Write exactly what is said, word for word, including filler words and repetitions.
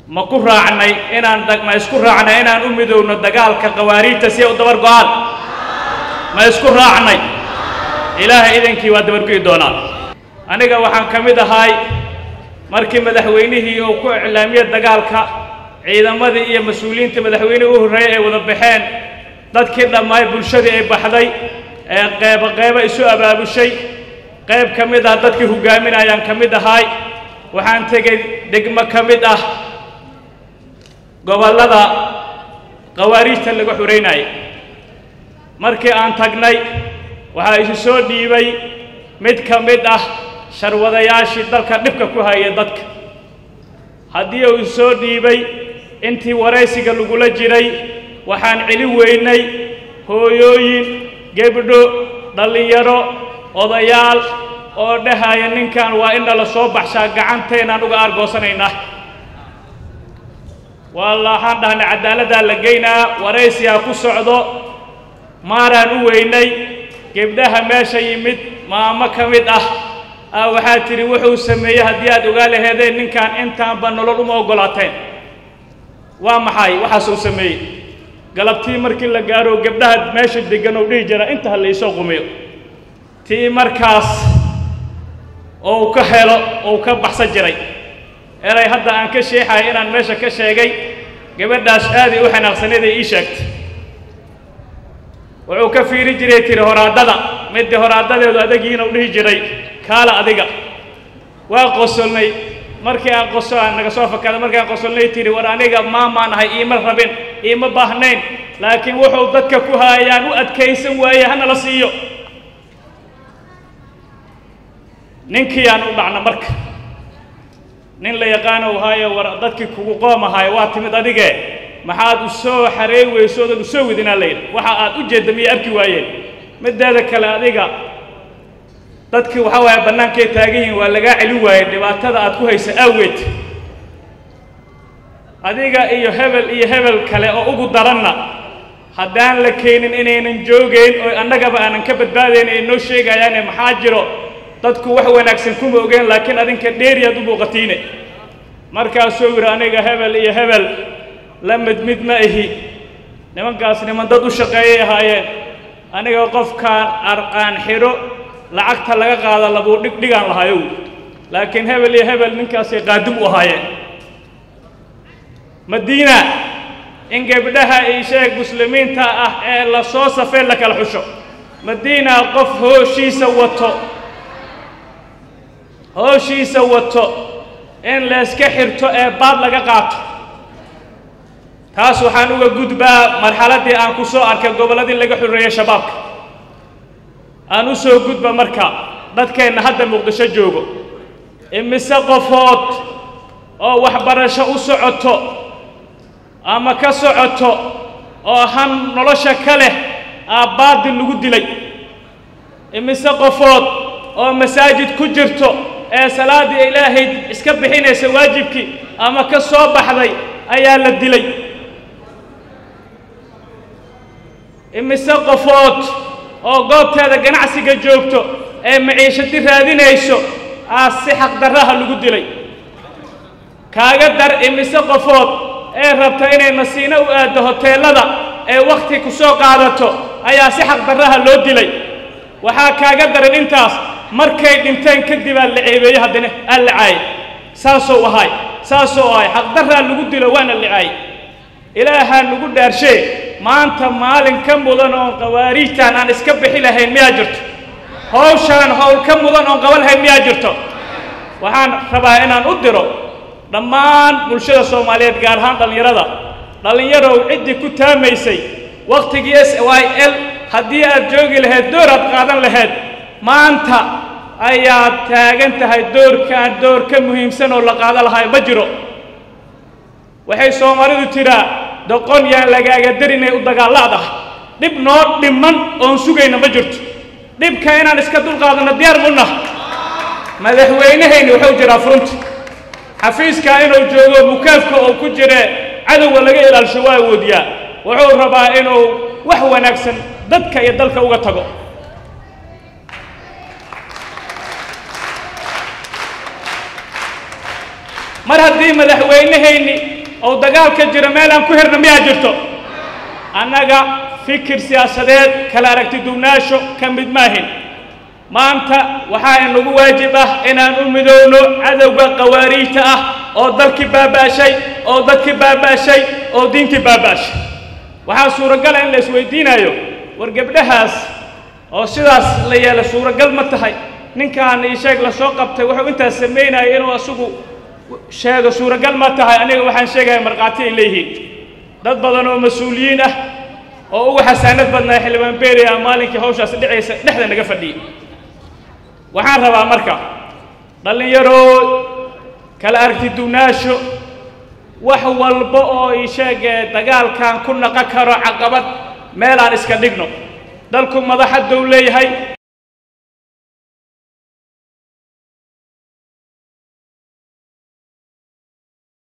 ما كرة عني إن عندك ما يسكر عني إن عن أمي دون الدجال كقوارير تسيء ودبر قال ما يسكر عني إله إذن كي ودبر كي دونا أنا جا وحن كمية هاي مركي مدحوينه أو كإعلامية الدجال كا إذا ماذا هي مسؤولين تمدحوينه هو الرأي وذبحان ضد كذا ما يبون شيء بحذي قيب قيب يسوع باب الشيء قيب كمية ضد كي هو جامين أيام كمية هاي وحن تجي دقمة كمية قبل هذا قوارير تلقوا حريناي مركي أن تجني وهاي سود ديبي مد كمدة شرودا ياشي دلك نبكة كوهاي دتك هديه سود ديبي أنتي ورئيسي قالوا قول جري وحن علي ويني هو يوين جبدو دليرو أضيال أو ده ينين كان وإن الصوب شاق عنتنا نقار قصنينا والله هذا عدالة لقينا ورئيسي أكو سعدو مارا نويني كبدها ماشي يمد ما ما كمد أه أو حاتري وحو سميها دياد وقال هذا إن كان أنت بنولو ما قلتين ومحاي وحسو سمي قلبتي مركي لقارو كبدها ماشي دقنو ديجرا أنت اللي يسوق ميو تي مركز أو كهلا أو كبحث جري إلى هذا أن كشيء حين أن ماشى كشيء جاي قبل داش هذه وحنا غسنة ذي إيشكت وعكفي رجلي ترى هرادة مد هرادة وده دقينا وده جري كالا أديقا وقصلني مركي قصوا أنك سوف كذا مركي قصلني ترى ورانيقا ما ما نهاي إيمر ربين إيمر بحنين لكن وحول ضدك كوها يعني وقت كيس ويا هنا لصيو ننكي يعني معنا مرك نين لا يقانو هاي وردتك كوقام هاي واتمد أديقة محاد السو حري ويسود السو دينا الليل وحاد أجد مي أبكي وايد مد هذا كلا أديقة dadki waxa way banaanka taagan waa laga cili waayay dhibaatada aad ku hayso awgeed adiga iyo hebel iyo hebel kale oo ugu daranna hadaan la keenin inaynan joogeen oo annagaba aanan ka badbaadeen ay noo sheegayaan maxaa jiro dadku wax wanaagsan kuma ogeen laakiin adinka dheeriyaad u buuqatiine markaas soo yiri aniga hebel iyo hebel la mid mid ma ahi nimankaas niman dad u shaqeeyay ahaayeen aniga qofkaan arqaan xiro lacagta laga qaado labo dhig dhigan lahayo laakiin hebel iyo hebel ninkaas ay qaadim u ahaayeen madiina in gabdhaha ay sheeg muslimiinta ah ee la soo safay la kala xusho madiina qof hooshiisa wato hooshiisa wato in la iska xirto ee baad laga qaato taas waxaan uga gudbaa marxaladii aan ku soo arkay goboladii laga xureeyay shabaabka aan u soo gudba marka dadkeena hadda muqdisho joogo imise qofood oo waxbarasho u socoto ama ka socoto oo han nolosha kale aabbaad lagu dilay imise qofood oo masaajid ku jirto ee salaadii ilaahay iska bixinaysa waajibkii ama ka soo baxday ayaa la dilay imise qofood oo goobteeda ganacsiga joogto ee maciishadi raadinayso aa si xaq darraha lagu dilay kaaga dar imise qofood ee rabta inay masiina u aado hoteelada ee waqti ku soo qaadato ayaa si xaq darraha loo dilay waxaa kaaga daran intaas markay dhinteen kadib aan la ceebeeyay haddana aan la caayay saasoo ahay saasoo ahay xaq darraa lagu dilo waana la caayay ilaaha nagu dhaarshay maanta maalin ka mudan oo qawaariijtan aan iska bixi lahayn miyaa jirto hawshan hawl ka mudan oo qaban lahayn miyaa jirto waxaan rabaa inaan u diro dhammaan bulshada Soomaaliyeed gaar ahaan dhalinyarada dhalinyaro cidii ku taamaysay waqtigii S Y L haddii aad joogi lahayd door aad qaadan lahayd maanta ayaa taagan tahay doorkan door ka muhiimsan oo la qaadan lahaa ma jiro waxay Soomaalidu tiraa doqon yaan lagaaga darinay u dagaalaada dib noo dhiman oon sugayna ma jirto dhibka inaan iska dul qaadano diyaar muna madaxweynahayni wuxuu jiraa front xafiiska inuu joogo mukaafka oo ku jira cadawga laga ilaalisho waa wadiya wuxuu rabaa inuu wax wanaagsan dadka iyo dalka uga tago mar haddii madaxweynahayni أو دجال كجرا ميلان كهرنا ميا جرتو أنا جا فكر سياسات كلا ركتدوناشو كم بدماهن ما أنت وحاي إنه واجبه إن نؤمنونه عدو قواريته أو ذلك بابا شيء أو ذلك بابا شيء أو دينك بابا شيء وحا سورة قال إن لسويدين أيو ورقبلهاس أو سيداس ليا لسورة قال متهاي نكان يشاق لسوق بته وحو أنت سمينا إنه أسوق شاق سورة قال متهاي أنا وحن شاق مرقاتي إليه ضد بدنو مسؤولين أو حسنات بدنا حلوان بيري مالك هوشة سدعي نحن نقفدي waxaan rabaa marka dhalinyaro kala aragtidunaasho wax walba oo ii sheegay dagaalkan ku naqa karo caqabad meel aan iska dhigno dalku madaxda uu leeyahay